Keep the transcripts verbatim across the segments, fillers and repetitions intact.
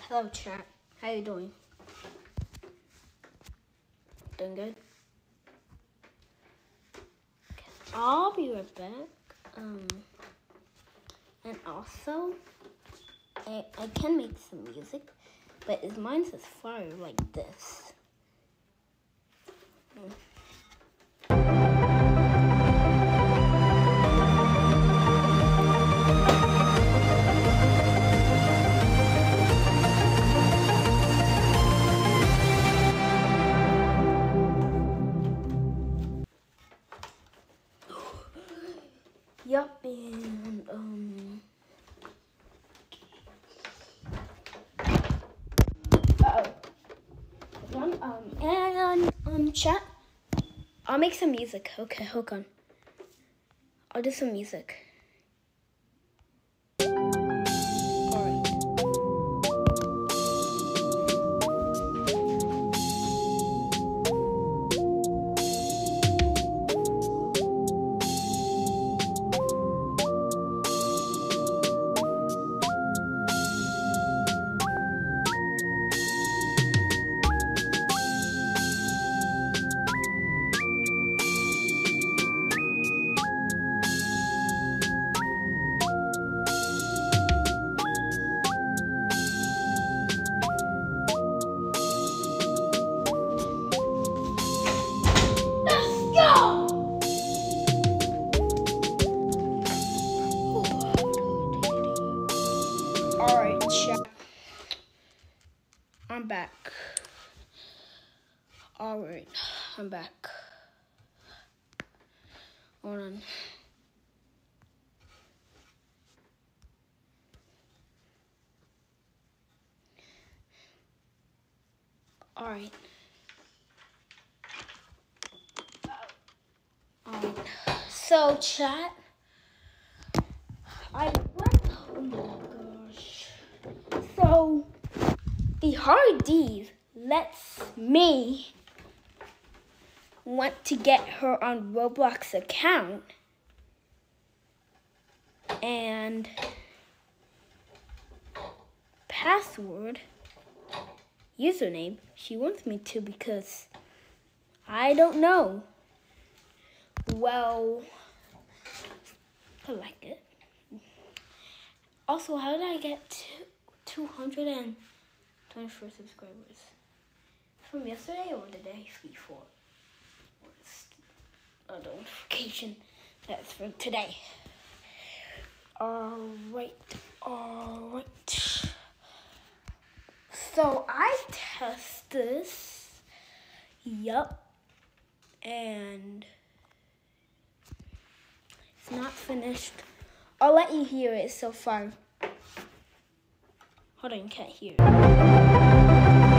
Hello, chat. How you doing? Doing good? Okay. I'll be right back. Um, and also, I, I can make some music, but is mine says fire like this. Hmm. Yup, and um, uh oh, um, and um, chat. I'll make some music. Okay, hold on. I'll do some music. Alright, chat. I'm back. Alright, I'm back. Hold on. Alright. Alright. So, chat. I went. Oh my gosh. So, the Hardees lets me want to get her on Roblox account, and password, username. She wants me to because I don't know. Well, I like it. Also, how did I get two hundred twenty-four subscribers? From yesterday or the day before? A notification that's from today. Alright, alright. So I test this. Yup. And it's not finished. I'll let you hear it so far. Hold on, you can't hear it.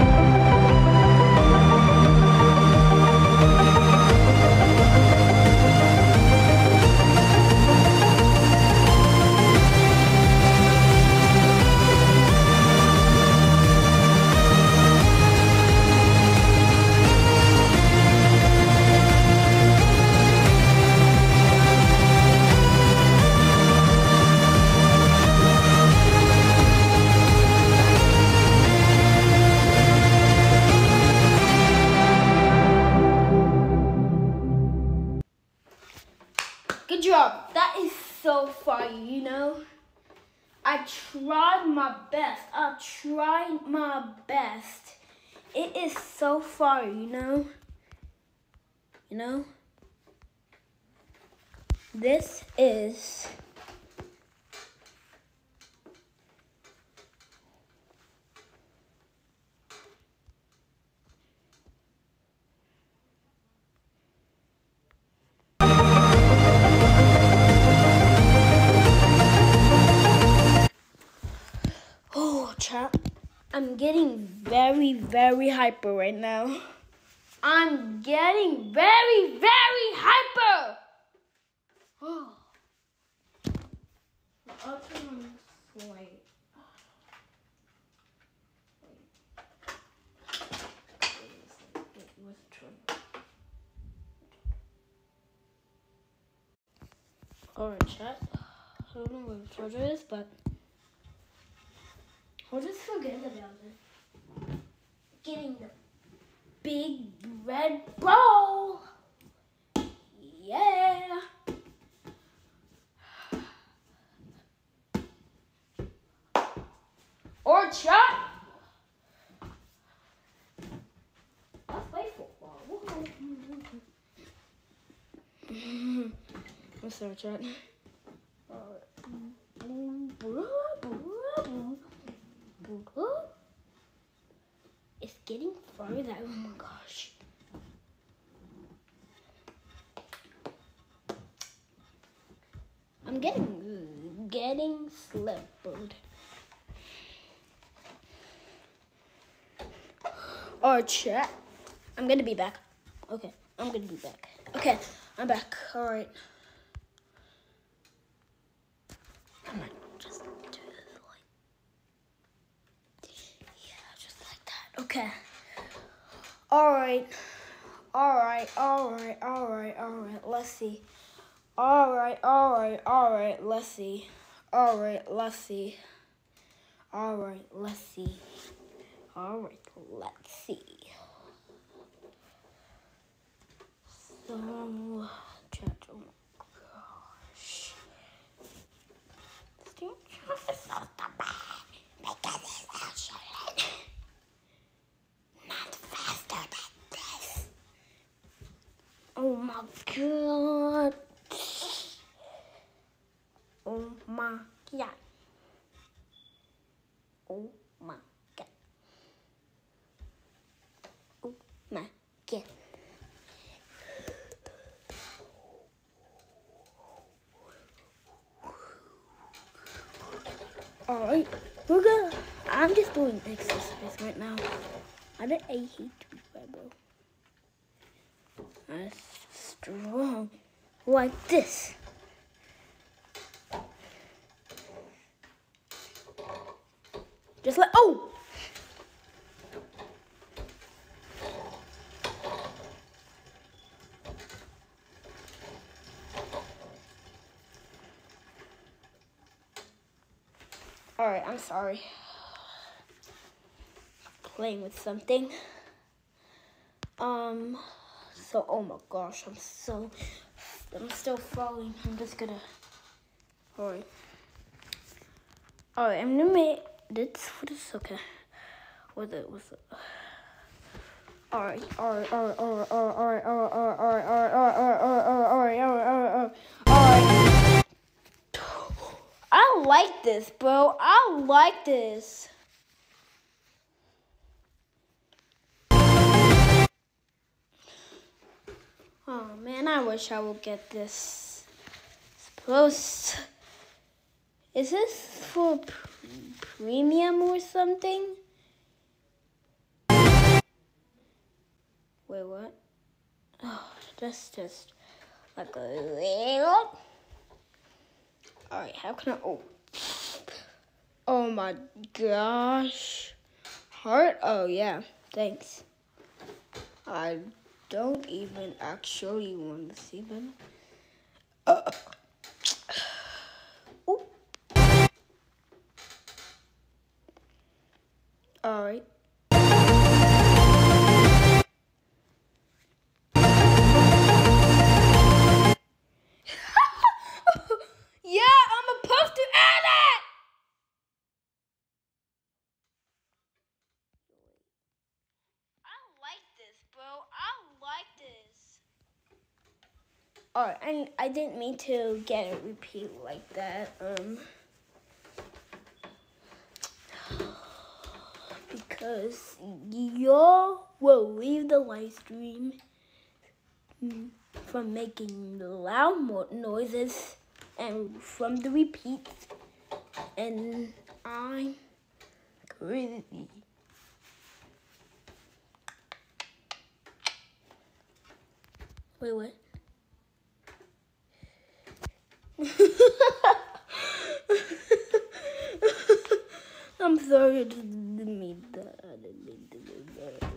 Good job. That is so fire, you know. I tried my best. I tried my best. It is so fire, you know. You know. This is chat. I'm getting very, very hyper right now. I'm getting very, very hyper. Oh. I'll turn on this light. Alright, chat. I don't know where the charger is, but I'll just forget about it. Getting the big red ball. Yeah. Or shot. Let's play football. Let's start chat. It's getting farther. Oh my gosh. I'm getting getting slippered. Or chat. I'm gonna be back. Okay, I'm gonna be back. Okay, I'm back. All right. I'm gonna just do this like, yeah, just like that. Okay. All right. All right. All right. All right. All right. Let's see. All right. All right. All right. Let's see. All right. Let's see. All right. Let's see. All right. Let's see. So, chat, oh my gosh. Steve Jobs is not the bad because he's actually not faster than this. Oh my god. Oh my god. Oh my god. Oh my god. Alright, we're gonna, I'm just doing exercise right now. I bet I hate to be rebel. I'm strong like this. Just like, oh! Alright, I'm sorry. Playing with something. Um, so, oh my gosh, I'm so, I'm still falling. I'm just gonna, alright. Alright, I'm gonna make, this, what is, okay. What's it, what's it? Alright, alright, alright, alright, alright, alright, alright, alright, alright, alright, alright, alright, alright, alright, alright. I like this, bro. I like this. Oh man, I wish I would get this. Suppose, is this for premium or something? Wait, what? Oh, that's just like a little. Alright, how can I, oh. Oh my gosh. Heart? Oh yeah, thanks. I don't even actually want to see them. Uh. Ooh. Alright. Yeah, I'm supposed to add it! I like this, bro. I like this. Alright, and I didn't mean to get it repeat like that. Um, because y'all will leave the live stream from making loud mo noises and from the repeats, and I'm crazy. Wait, what? I'm sorry, I didn't mean that. I didn't mean to do that.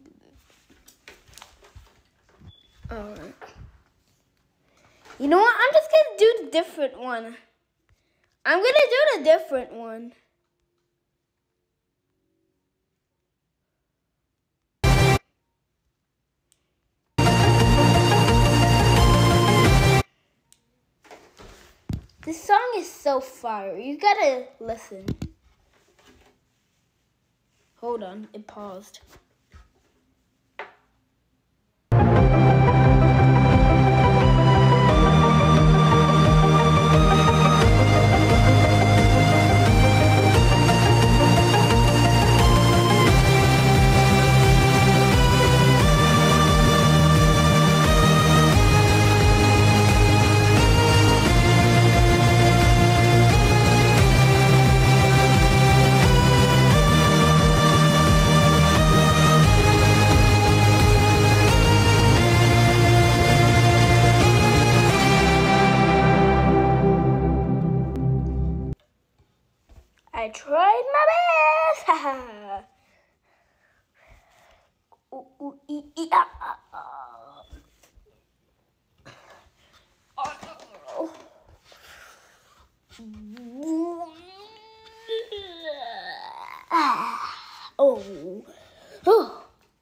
Alright. You know what? I'm just gonna do the different one. I'm gonna do the different one. is so fire. You gotta listen. Hold on, it paused. I tried my best. Ooh, ooh, ee, ee, ah, ah, ah. Oh. Oh. Oh.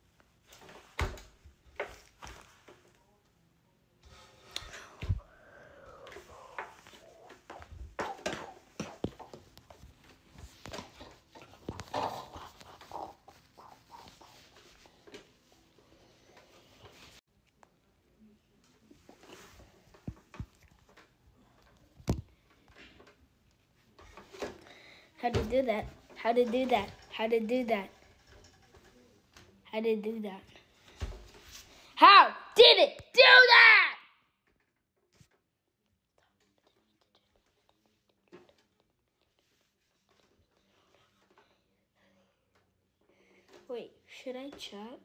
How to do that? How to do that? How to do that? How to do that? How did it do that? Wait, should I chat?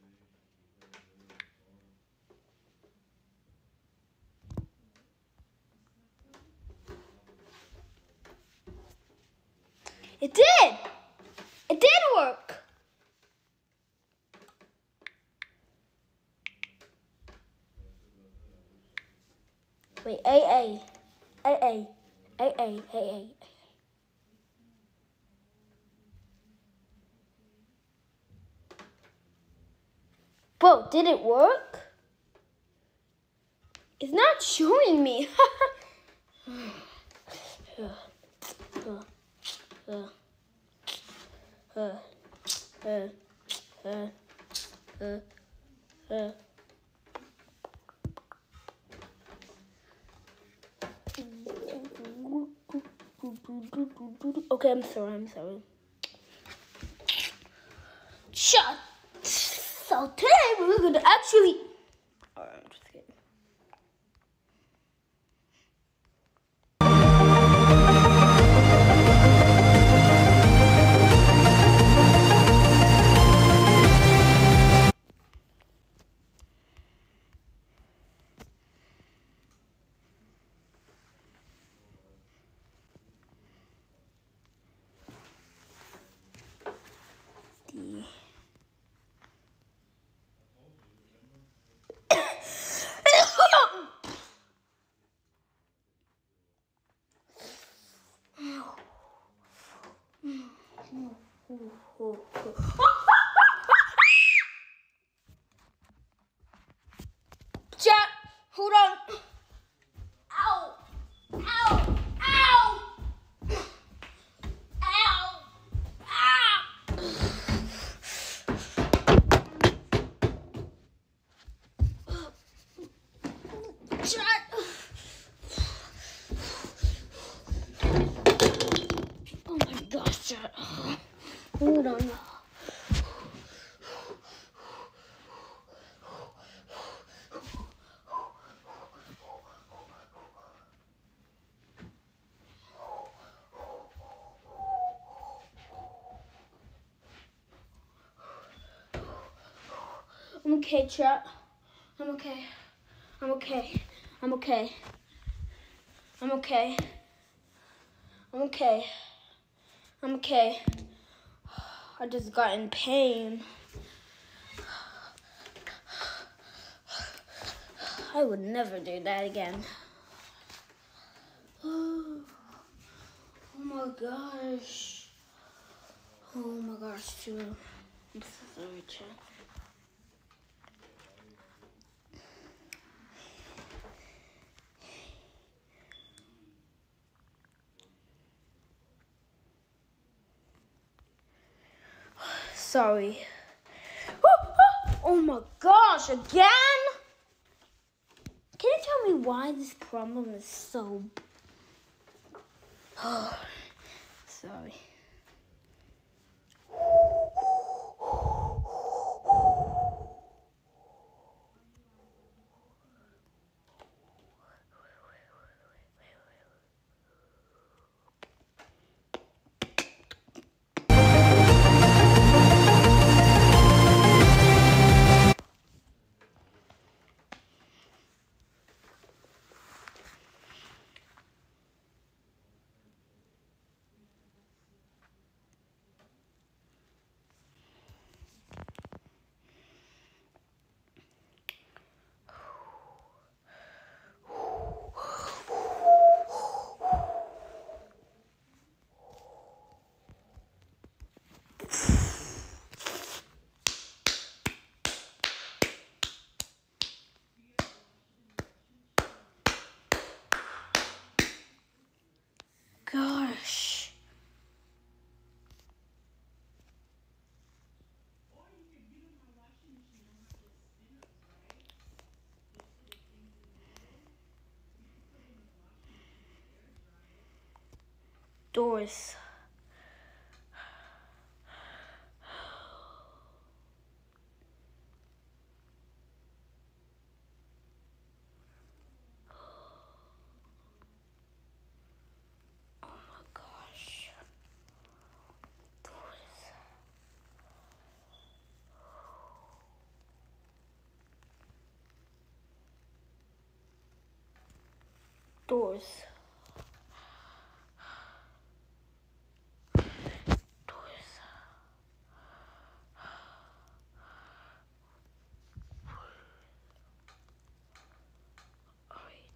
It did! It did work! Wait, A A. A A. A A. A A. Whoa, did it work? It's not showing me. Okay, I'm sorry, I'm sorry. Shut. So today we're gonna actually. Alright, I'm just kidding. Chat, hold on. Ow! Ow! Ow! Ow! Ah! Chat. Oh my gosh, chat. Hold on. I'm okay, chat. I'm okay. I'm okay. I'm okay. I'm okay. I'm okay. I'm okay. I just got in pain. I would never do that again. Oh, oh my gosh. Oh my gosh, too. I'm so sorry, chat. sorry. Oh my gosh, again? Can you tell me why this problem is so... Oh, sorry. Gosh. Doors. Doors. Doors. Alright.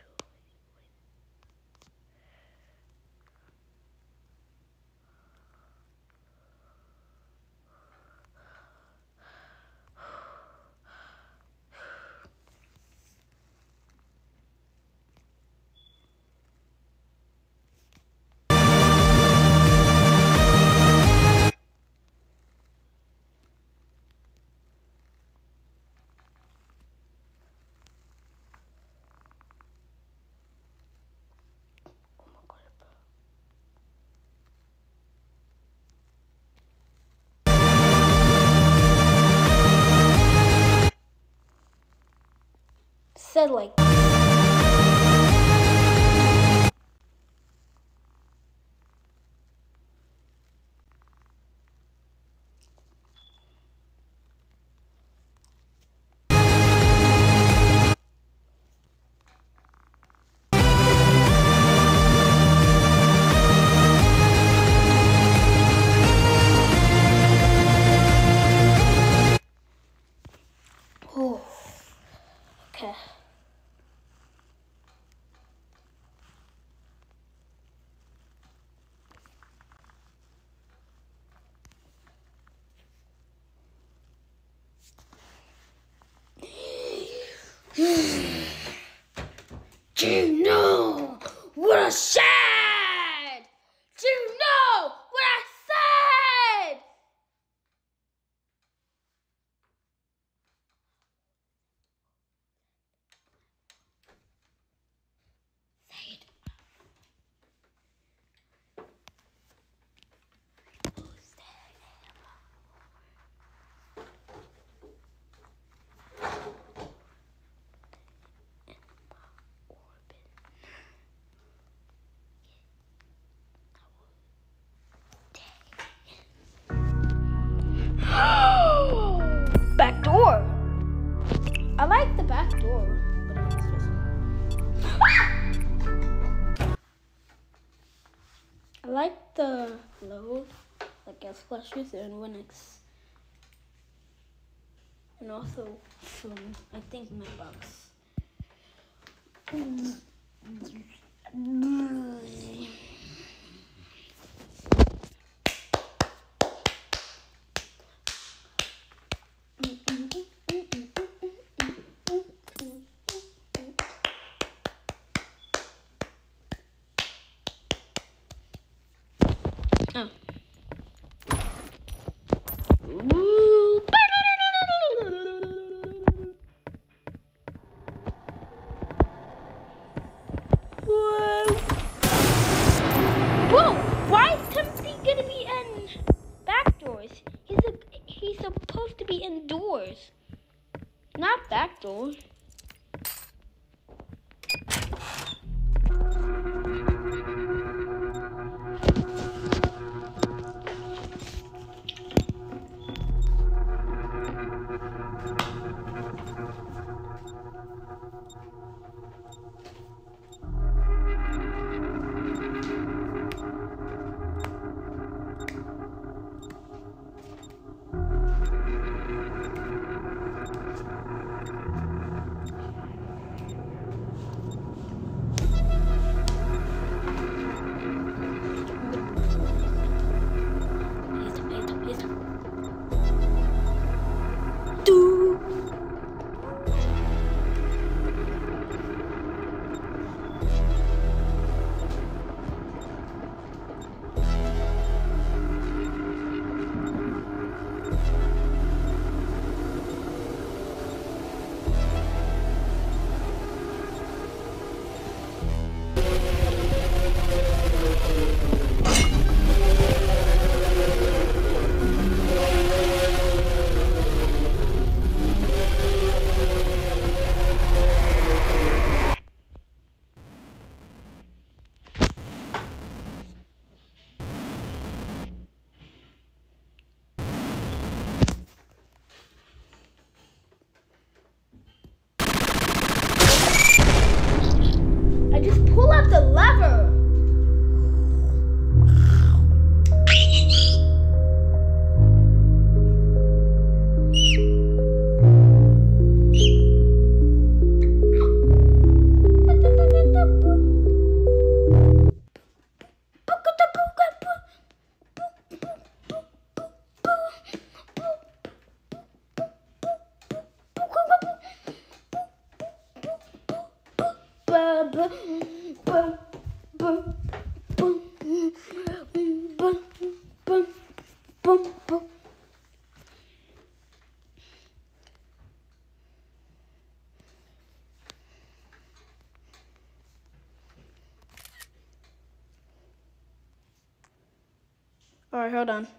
Said like oh, okay. Do you know what I said? Do you know what I said? Say it. Who's there? Back door. I like the back door, but it's just... I like the load, like gas flashes and when it's, and also from I think my box. Oh. Whoa! Why is Timothy gonna be in back doors? He's a, he's supposed to be indoors, not back door. Just pull up the lever. All right, hold on.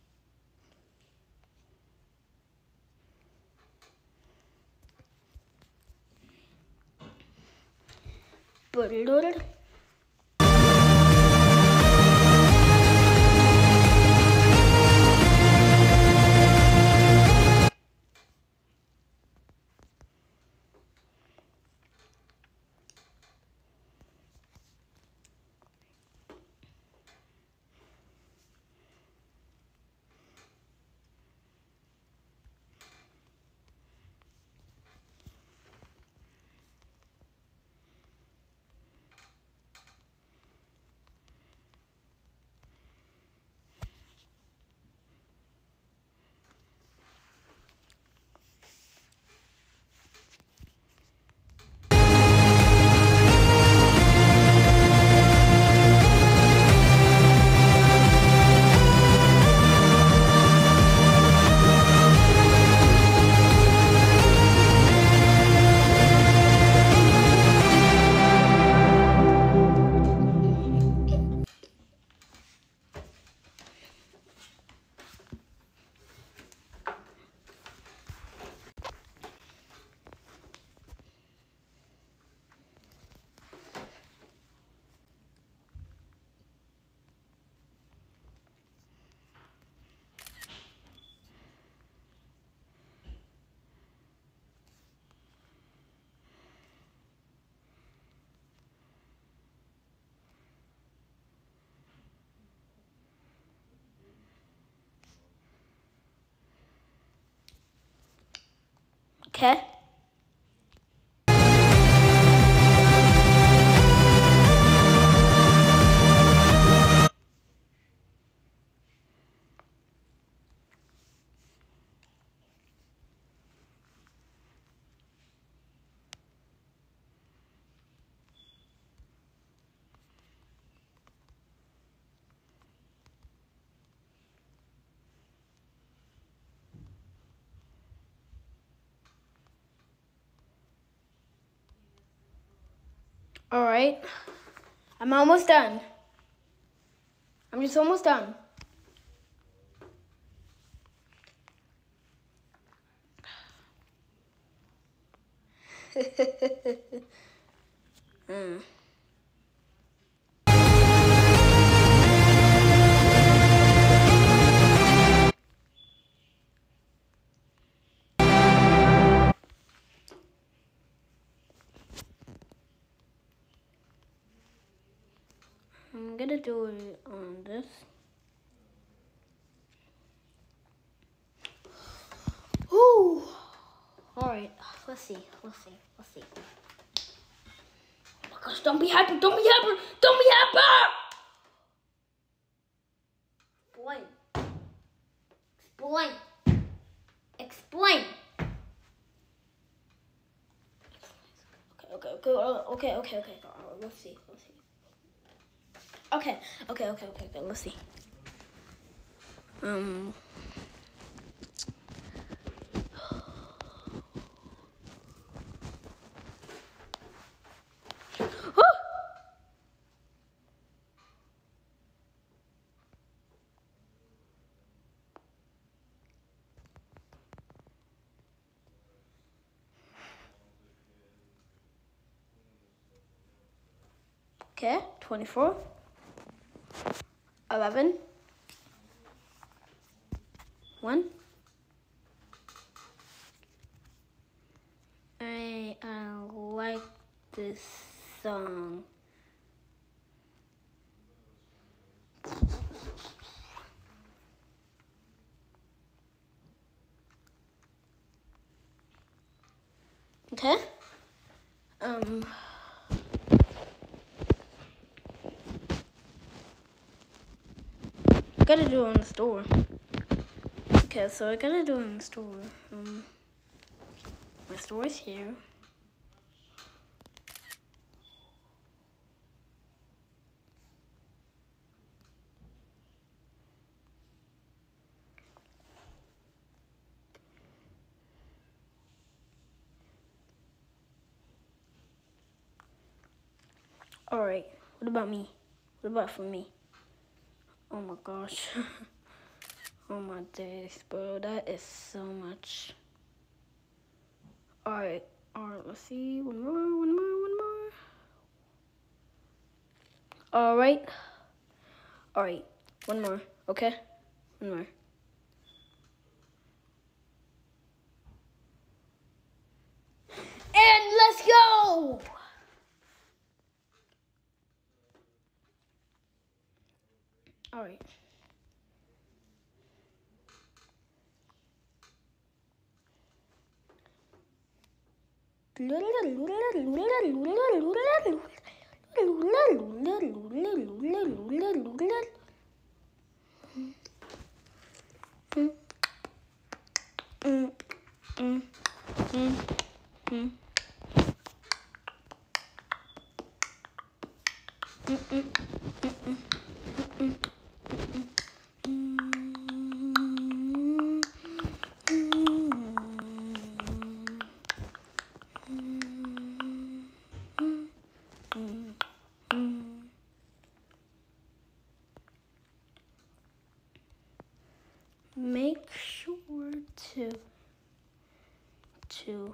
Okay. All right. I'm almost done. I'm just almost done. mm. I'm gonna do it on this. Ooh. All right. Let's see. Let's see. Let's see. Oh my gosh! Don't be hyper! Don't be hyper! Don't be hyper! Explain. Explain. Explain. Okay. Okay. Okay. Okay. Okay. Okay. Right, let's see. Let's see. Okay. Okay. Okay. Okay. Okay. Let's see. Um. Okay, twenty-four, eleven, one. I uh, like this song. Okay. Um. I gotta do it in the store. Okay, so I gotta do it in the store. Um, my store is here. All right. What about me? What about for me? Oh my gosh. Oh my days, bro. That is so much. Alright. Alright, let's see. One more, one more, one more. Alright. Alright. One more. Okay? One more. And let's go! Alright. Make sure to to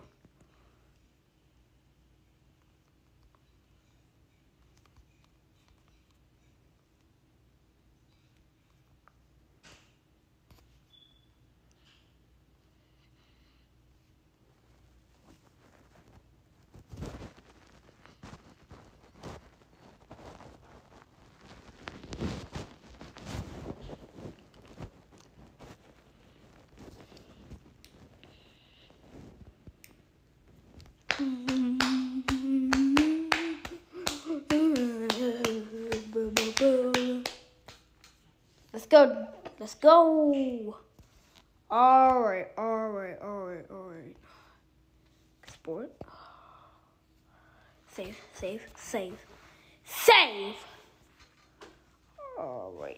Let's go. Let's go. All right. All right. All right. All right. Export. Save. Save. Save. Save. All right.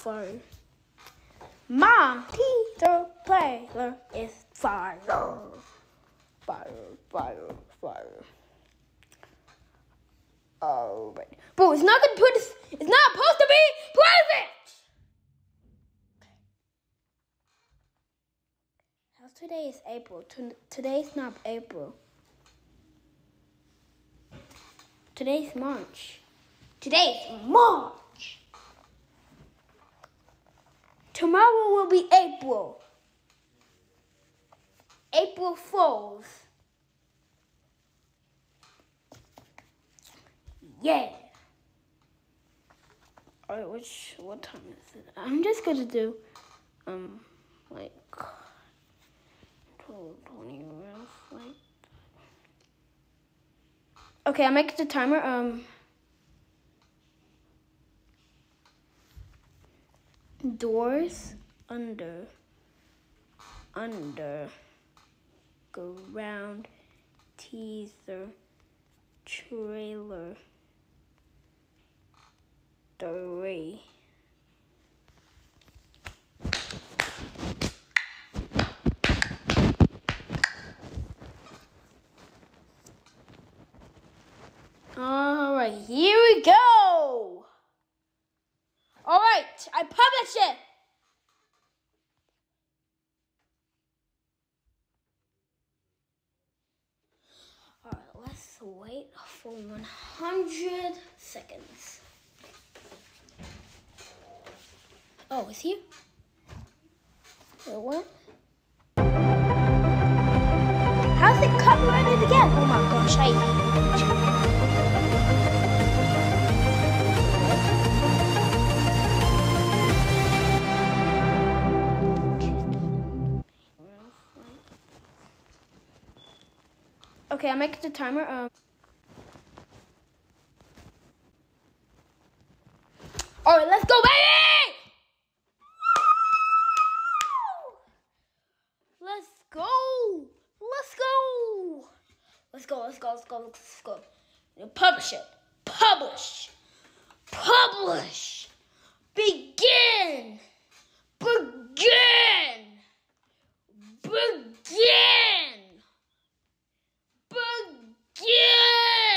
fire. My Peter Parker is fire. Fire, fire, fire. Alright. Bro, it's not gonna put this, it's not supposed to be perfect! How's today is April. Today's not April. Today's March. Today's March. Tomorrow will be April. April Fools. Yeah. Alright, which what time is it? I'm just gonna do um like twelve, twenty around like. Okay, I'll make the timer. Um doors under under ground teaser trailer three. All right, here we go. All right, I published it. All right, let's wait for one hundred seconds. Oh, is he? Wait, what? How's it copyrighted again? Oh my gosh, I hate it. Okay, I'll make the timer. Um. All right, let's go, baby! Let's go! Let's go! Let's go, let's go, let's go, let's go. Publish it. Publish. Publish. Begin. Begin. Begin. Begin.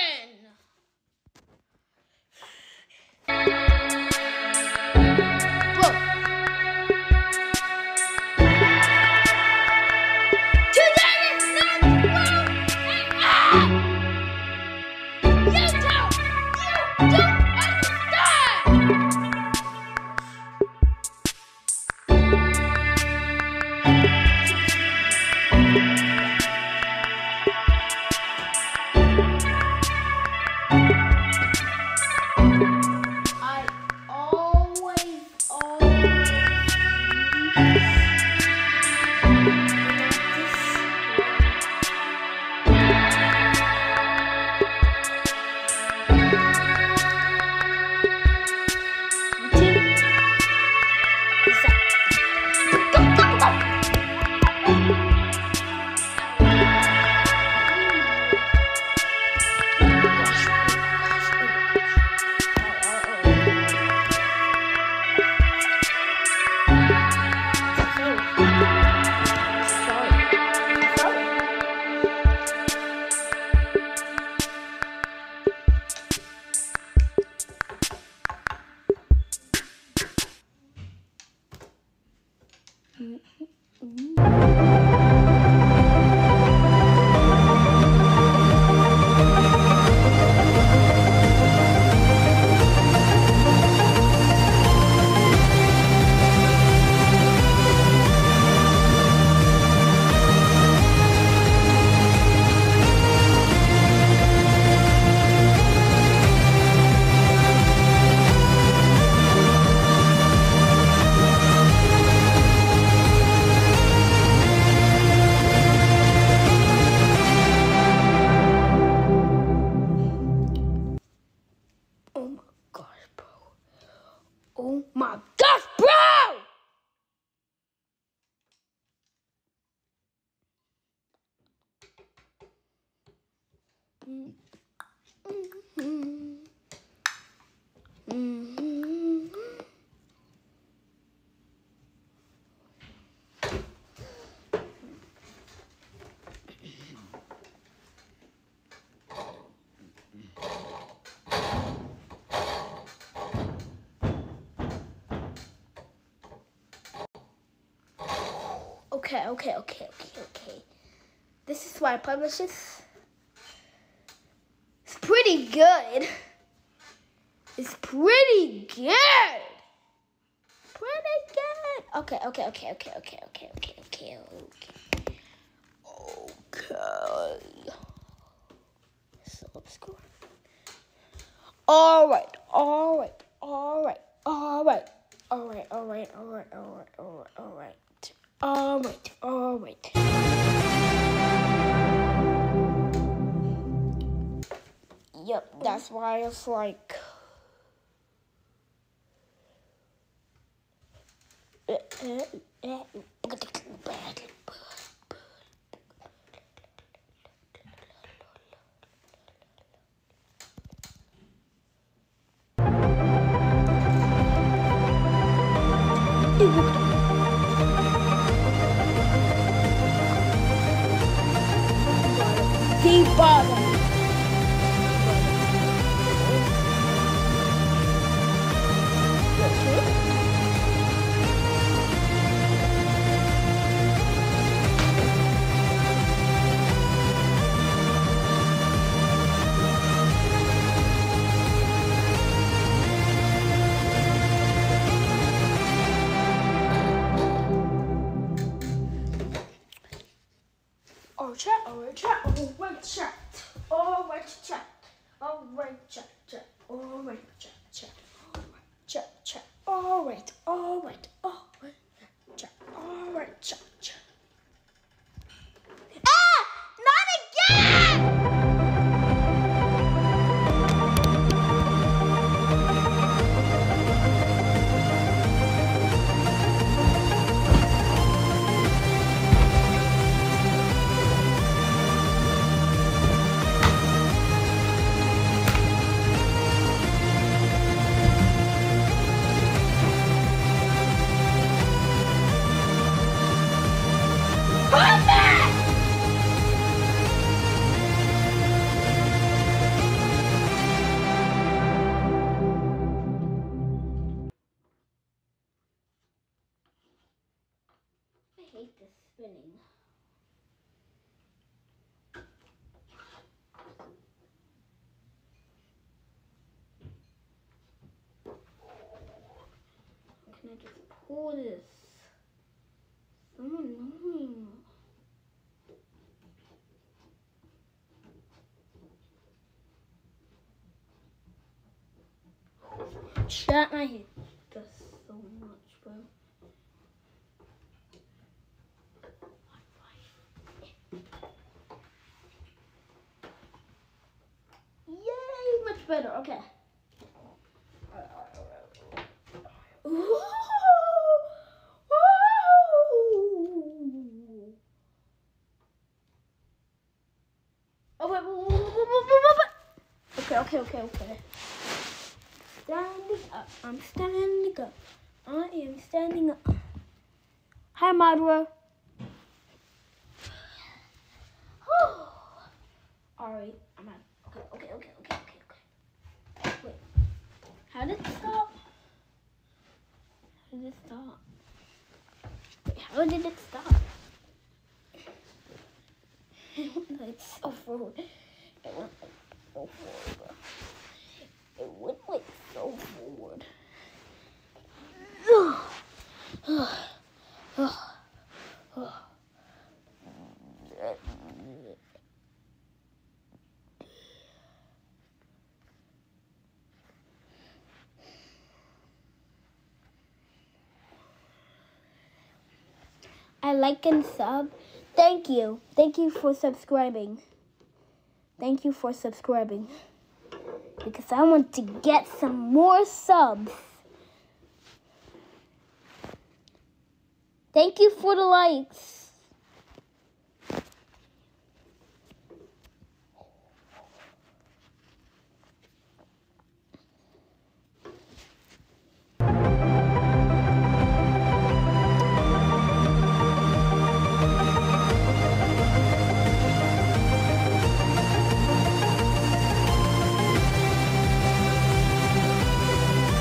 Oh my gosh, bro! okay, okay, okay, okay, okay. This is why I publish this. It's pretty good. It's pretty good. Pretty good. Okay, okay, okay, okay, okay, okay, okay, okay, okay. Okay. Subscribe. All right, all right, all right, all right, all right, all right, all right, all right, all right, all right, all right, all right. Yep, that's why it's like. Deep bottom. Oh, chat, oh, chat, oh, right, chat, oh, right, chat, oh, right, chat, chat, oh, right, chat, chat, oh, right, chat, chat, all right, all right, all right, chat, all right, chat, chat. Ah! Not again! I hate this spinning. Can I just pull this? So annoying. Chat, I hate this so much, bro. Yay, much better. Okay. Ooh. Ooh. Oh, wait, wait, wait, wait, wait, wait, wait. Okay, okay, okay, okay. Standing up. I'm standing up. I am standing up. Hi, Madra. Alright, I'm out. Okay, okay, okay, okay, okay, okay. Wait. How did it stop? How did it stop? Wait, how did it stop? It went like so forward. It went like so forward. It went like so forward. I like and sub. Thank you. Thank you for subscribing. Thank you for subscribing. Because I want to get some more subs. Thank you for the likes.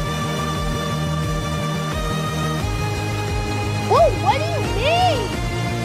What do you mean?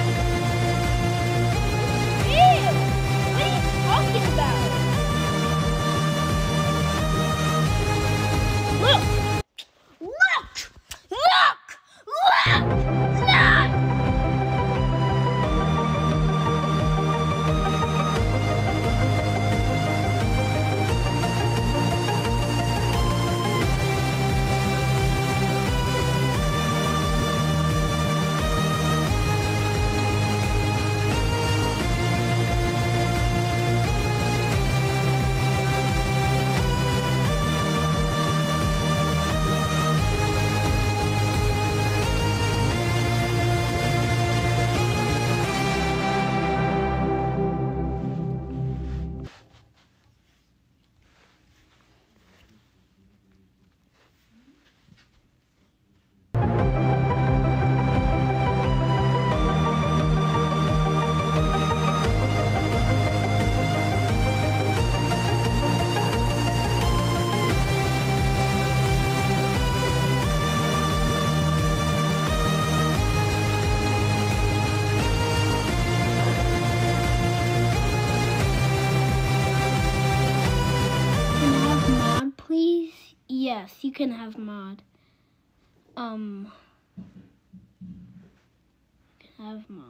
Yes, you can have mod. Um, you can have mod.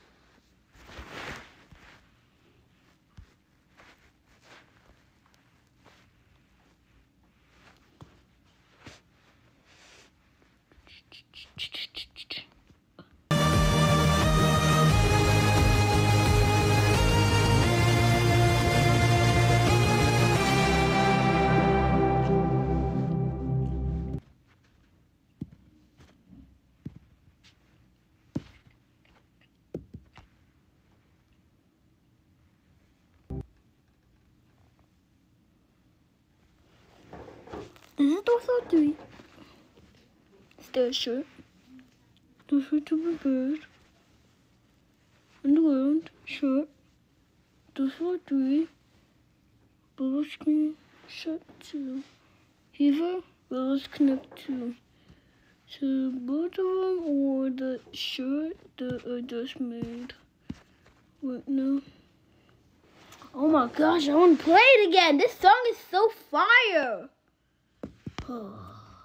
This is also three. Still shirt. The shirt to be bird. Underground shirt. This is three. Blue screen shirt two. Heaver. Let's connect two. So both of them or the shirt that I just made. Right now. Oh my gosh, I want to play it again. This song is so fire. Oh.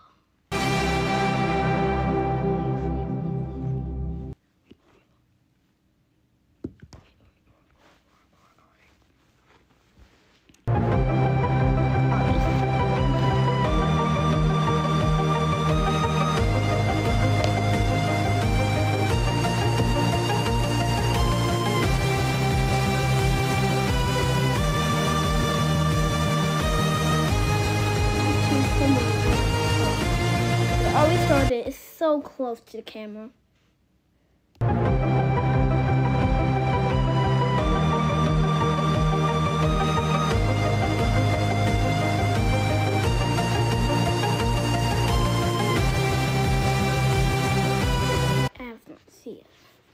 Always started. It's so close to the camera. I have not seen it.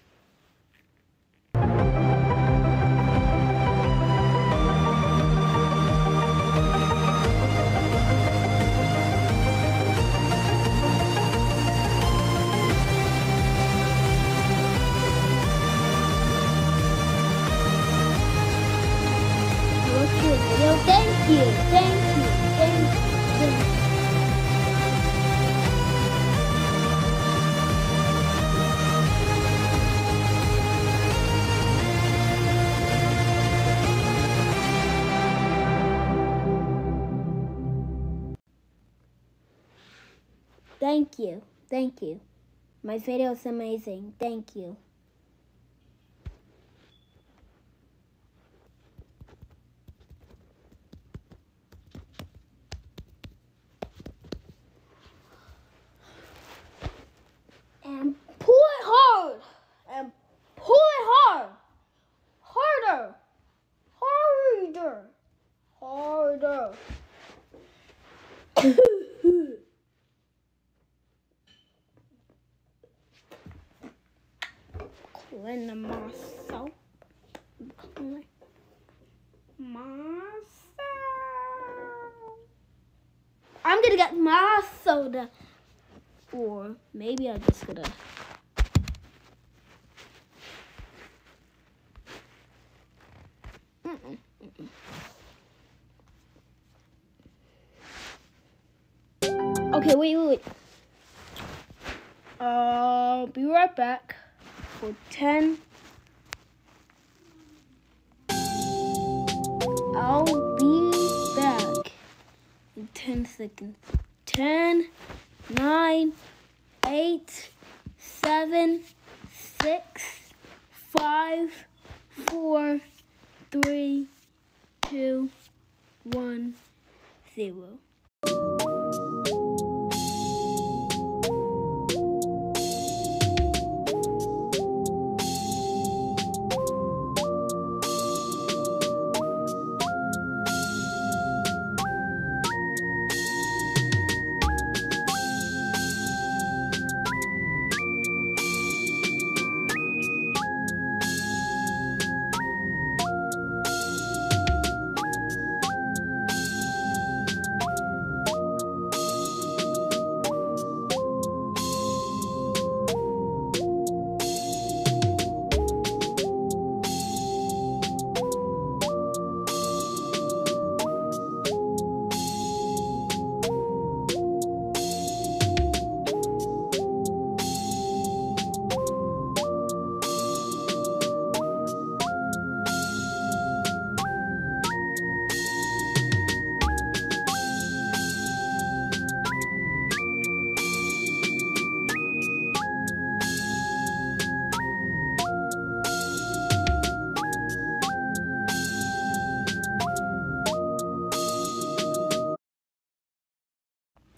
Yo, thank you, thank you, thank you, thank you. Thank you, thank you. My video is amazing. Thank you. And pull it hard. And pull it hard. Harder. Harder. Harder. Clean myself. Clean myself. I'm gonna get my soda. Or maybe I'm just gonna. Mm-mm, mm-mm. Okay, wait, wait, wait. I'll be right back for ten. I'll be back in ten seconds. ten. Nine, eight, seven, six, five, four, three, two, one, zero.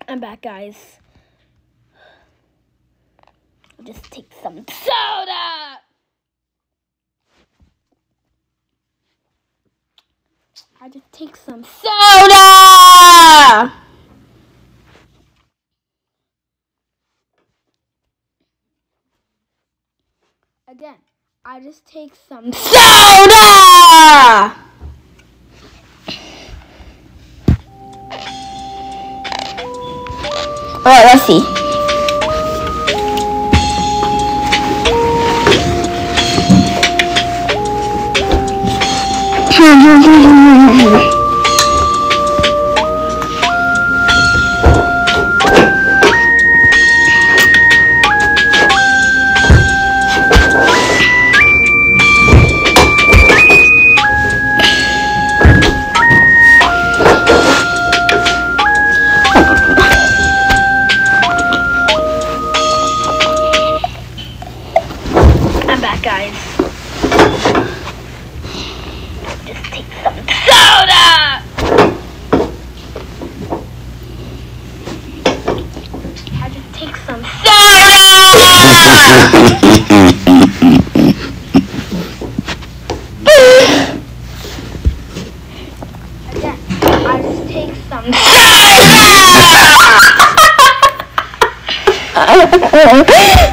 I'm back, guys. I'll just take some soda. I just take some soda. Again, I just take some soda. All right, let's see. I'm back, guys. Just take some soda. I just take some soda. Again, I just take some soda.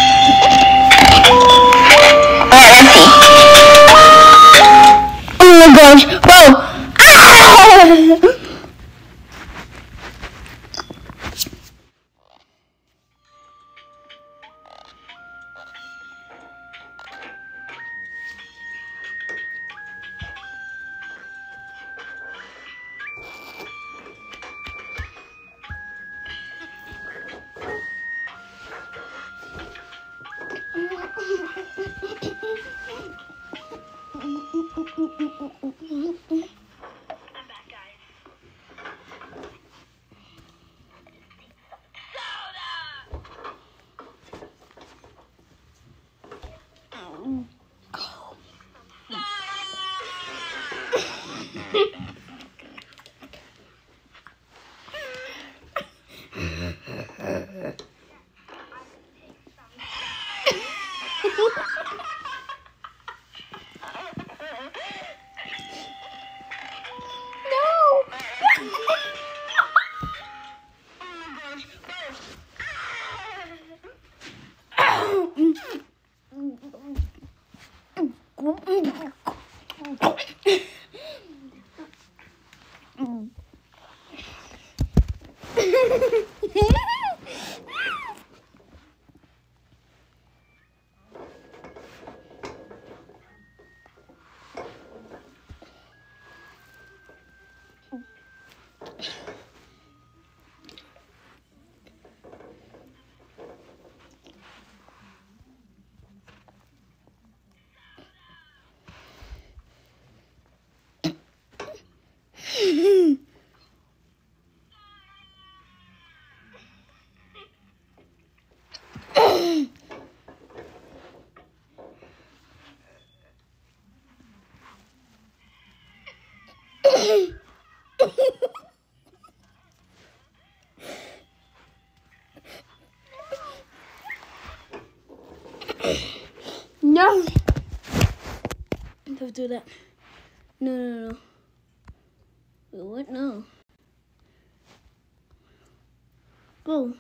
Oh my gosh, whoa! Ah! I'm back, guys. No! Don't do that. No, no, no. Wait, what? No. Go.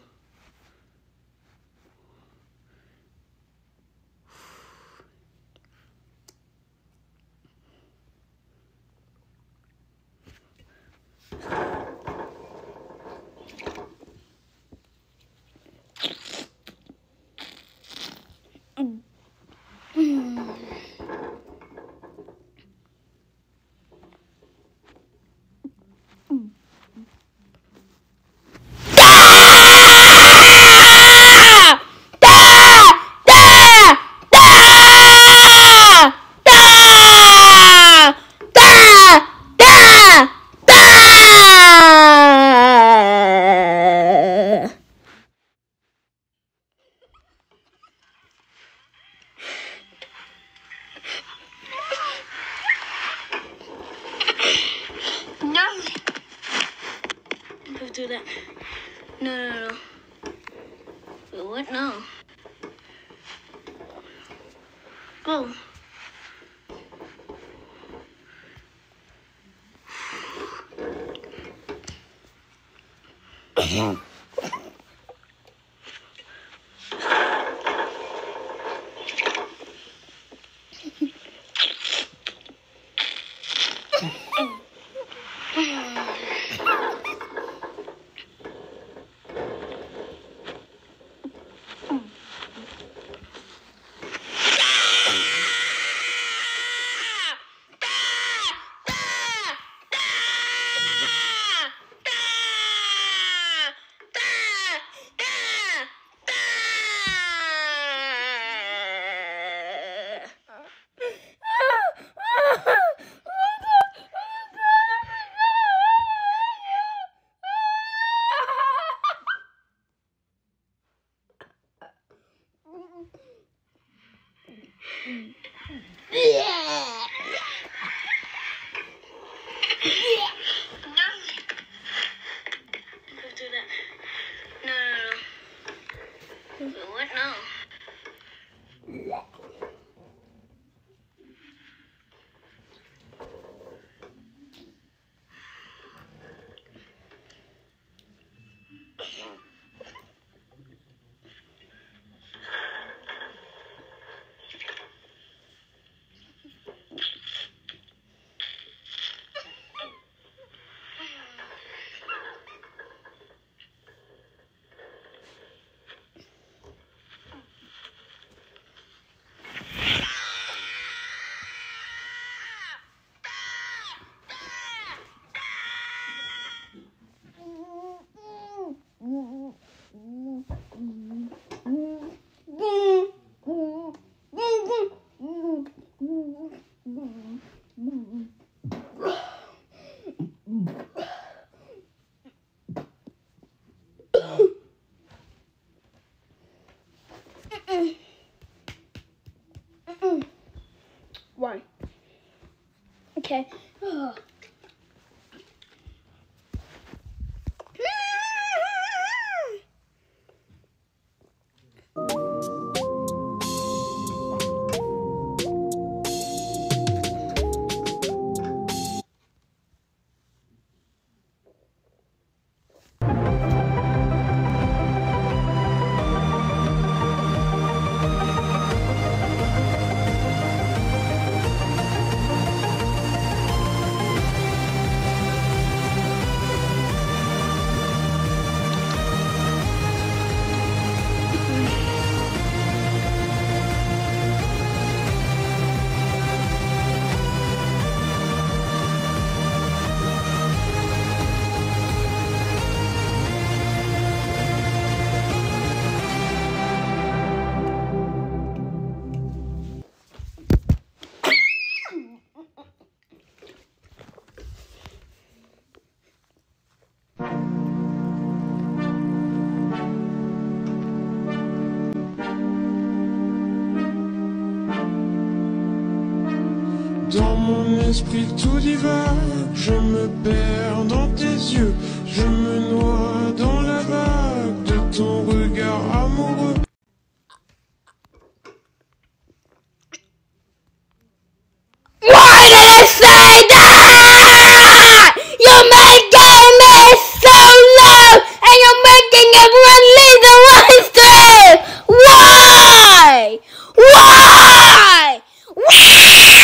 No! Don't do that. No, no, no. Wait, what? No. Go. What? No. One. Okay. Oh. Dans mon esprit tout divague, je me perds dans tes yeux, je me noie dans la vague de ton regard amoureux. Why did I say that? You're making me so low, and you're making everyone leave the ones through. Why? Why? Why?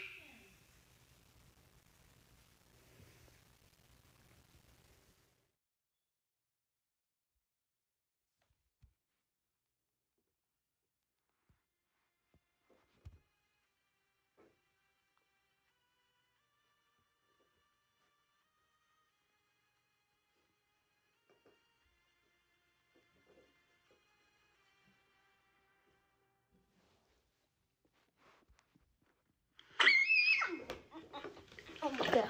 Okay.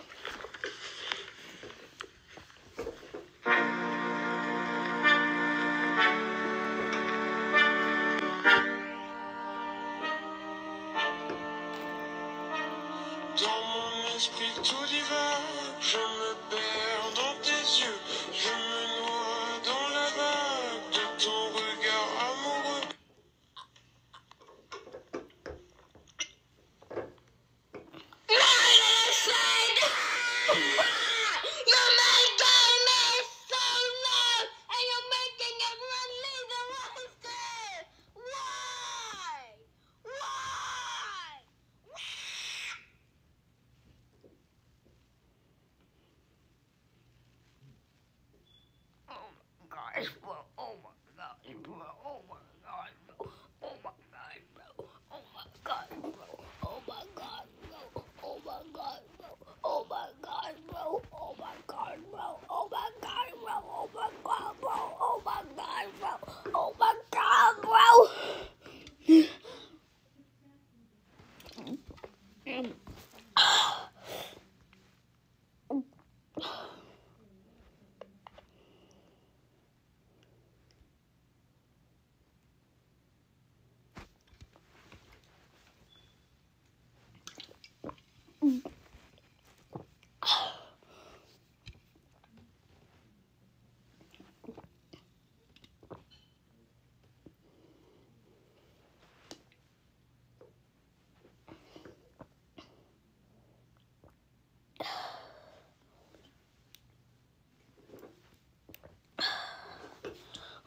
Dans mon esprit tout divague, je me perds dans tes yeux, je me noie dans la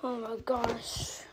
Oh my gosh.